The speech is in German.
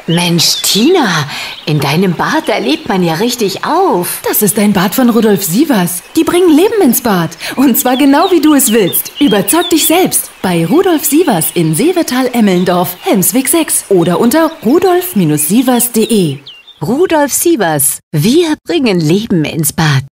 Mensch, Tina, in deinem Bad, da lebt man ja richtig auf. Das ist ein Bad von Rudolf Sievers. Die bringen Leben ins Bad. Und zwar genau wie du es willst. Überzeug dich selbst. Bei Rudolf Sievers in Seevetal-Emmelndorf, Hemsweg 6 oder unter rudolf-sievers.de. Rudolf Sievers, wir bringen Leben ins Bad.